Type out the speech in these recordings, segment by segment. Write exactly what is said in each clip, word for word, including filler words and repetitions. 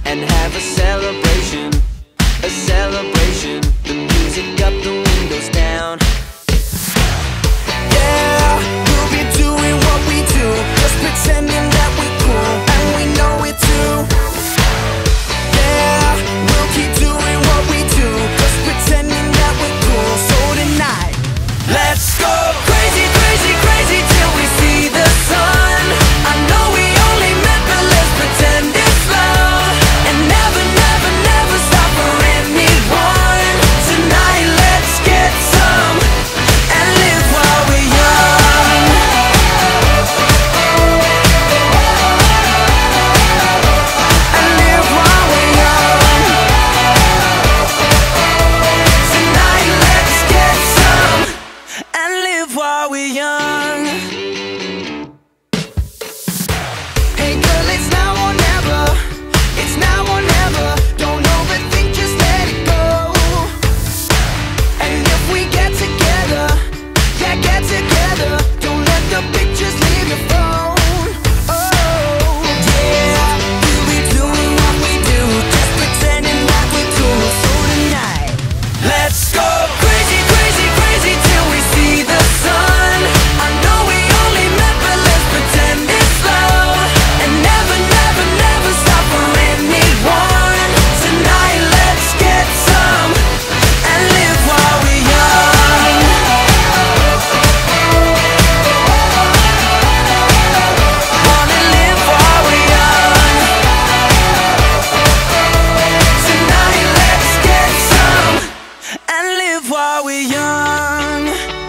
and have a celebration, a celebration. The music up, the windows down. Yeah, we'll be doing what we do, just pretending that we're cool, and we know it too. Yeah, we'll keep doing what we do, just pretending that we're cool. So tonight, let's go crazy, crazy, crazy till we see the sun. I know we only met, but let's pretend it's love, and never, never, never stop for anyone. Tonight, let's get some and live while we're young. And live while we're young. Tonight, let's get some and live while we're young. Hey girl, it's now or never. It's now or never. Don't overthink, just let it go. And if we get together, yeah, get together. Don't let the pictures leave your phone. Oh, yeah, we'll be doing what we do, just pretending that we're cool. So tonight, let's go crazy, crazy, crazy till we see the sun. I know we only met, but let's pretend it's love, and never, never, never stop for anyone. Tonight, let's get some and live while we're young. Wanna live while we're young. Tonight, let's get some and live while we're young.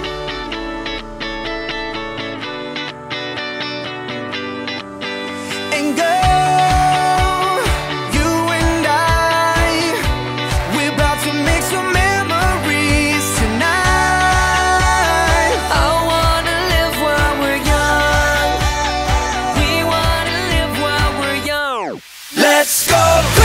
And girl, you and I, we're about to make some memories tonight. I wanna live while we're young. We wanna live while we're young. Let's go